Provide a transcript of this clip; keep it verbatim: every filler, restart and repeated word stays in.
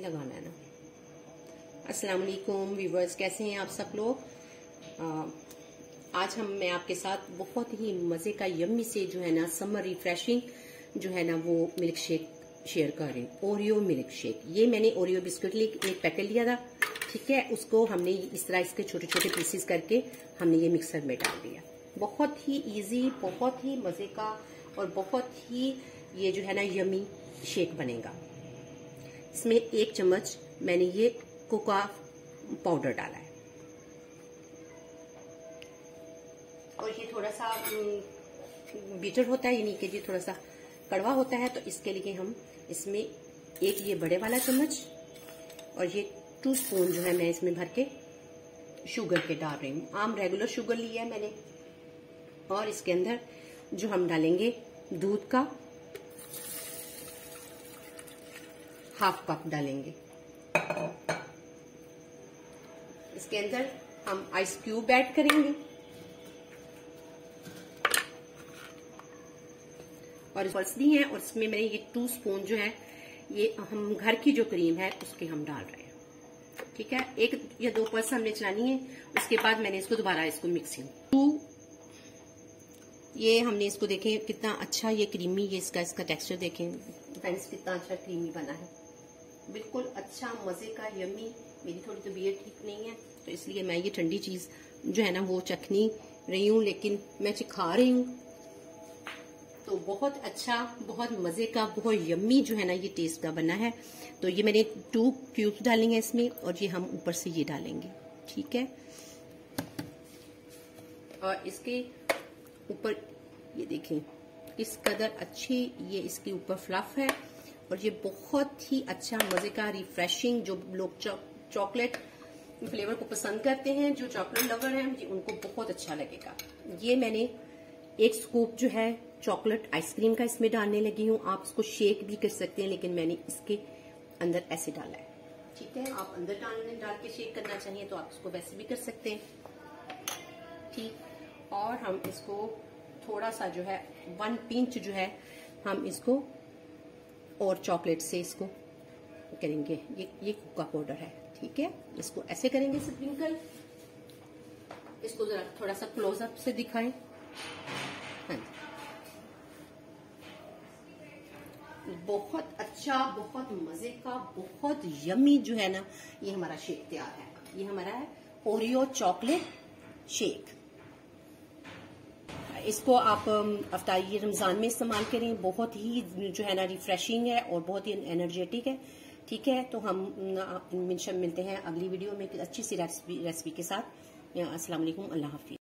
लगाना है ना। अस्सलाम वालेकुम व्यूवर्स, कैसे हैं आप सब लोग। आज हम मैं आपके साथ बहुत ही मजे का यम्मी से जो है ना समर रिफ्रेशिंग जो है ना वो मिल्क शेक शेयर कर रही हूँ। Oreo milk shake. ये मैंने ओरियो बिस्कुट एक पैकेट लिया था, ठीक है। उसको हमने इस तरह इसके छोटे छोटे पीसेस करके हमने ये मिक्सर में डाल दिया। बहुत ही इजी, बहुत ही मजे का और बहुत ही ये जो है ना यम्मी शेक बनेगा। इसमें एक चम्मच मैंने ये कोका पाउडर डाला है और ये थोड़ा सा बीटर होता है, यानी कि ये थोड़ा सा कड़वा होता है, तो इसके लिए हम इसमें एक ये बड़े वाला चम्मच और ये टू स्पून जो है मैं इसमें भर के शुगर के डाल रही हूँ। आम रेगुलर शुगर लिया है मैंने। और इसके अंदर जो हम डालेंगे दूध का हाफ कप डालेंगे। इसके अंदर हम आइस क्यूब ऐड करेंगे और फलसनी है, और इसमें मैंने ये टू स्पून जो है ये हम घर की जो क्रीम है उसके हम डाल रहे हैं, ठीक है। एक या दो पल्स हमने चलानी है, उसके बाद मैंने इसको दोबारा इसको मिक्सिंग टू ये हमने इसको देखें कितना अच्छा ये क्रीमी, ये इसका इसका टेक्सचर देखें फ्रेंड्स, कितना अच्छा क्रीमी बना है, बिल्कुल अच्छा मजे का यम्मी। मेरी थोड़ी तबीयत ठीक नहीं है तो इसलिए मैं ये ठंडी चीज जो है ना वो चखनी रही हूँ, लेकिन मैं चिखा रही हूँ। तो बहुत अच्छा, बहुत मजे का, बहुत यम्मी जो है ना ये टेस्ट का बना है। तो ये मैंने टू क्यूब्स डालेंगे इसमें और ये हम ऊपर से ये डालेंगे, ठीक है। और इसके ऊपर ये देखें इस कदर अच्छी ये इसके ऊपर फ्लफ है और ये बहुत ही अच्छा मजे का रिफ्रेशिंग, जो लोग चॉकलेट फ्लेवर को पसंद करते हैं, जो चॉकलेट लवर हैं, उनको बहुत अच्छा लगेगा। ये मैंने एक स्कूप जो है चॉकलेट आइसक्रीम का इसमें डालने लगी हूँ। आप इसको शेक भी कर सकते हैं, लेकिन मैंने इसके अंदर ऐसे डाला है, ठीक है। आप अंदर डालने डाल के शेक करना चाहिए तो आप इसको वैसे भी कर सकते हैं, ठीक। और हम इसको थोड़ा सा जो है वन पिंच जो है हम इसको और चॉकलेट से इसको करेंगे। ये ये कोका पाउडर है, ठीक है। इसको ऐसे करेंगे स्प्रिंकल। इसको जरा थोड़ा सा क्लोजअप से दिखाएं। हाँ, बहुत अच्छा, बहुत मजे का, बहुत यम्मी जो है ना ये हमारा शेक तैयार है। ये हमारा है ओरियो चॉकलेट शेक। इसको आप अफ्तारी रमजान में इस्तेमाल करें, बहुत ही जो है ना रिफ्रेशिंग है और बहुत ही एनर्जेटिक है, ठीक है। तो हम मिलते हैं अगली वीडियो में अच्छी सी रेसिपी रेसिपी के साथ। अस्सलाम वालेकुम, अल्लाह हाफिज।